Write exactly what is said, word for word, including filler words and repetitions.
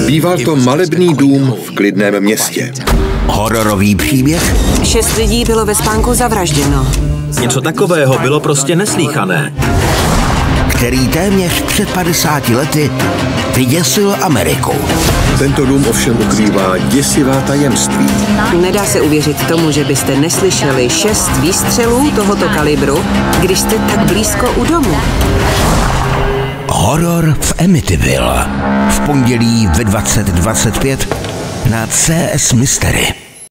Býval to malebný dům v klidném městě. Hororový příběh? Šest lidí bylo ve spánku zavražděno. Něco takového bylo prostě neslýchané. Který téměř před padesáti lety vyděsil Ameriku. Tento dům ovšem ukrývá děsivá tajemství. Nedá se uvěřit tomu, že byste neslyšeli šest výstřelů tohoto kalibru, když jste tak blízko u domu. Horor v Amityville. V pondělí ve dvacet dvacet pět na C S Mystery.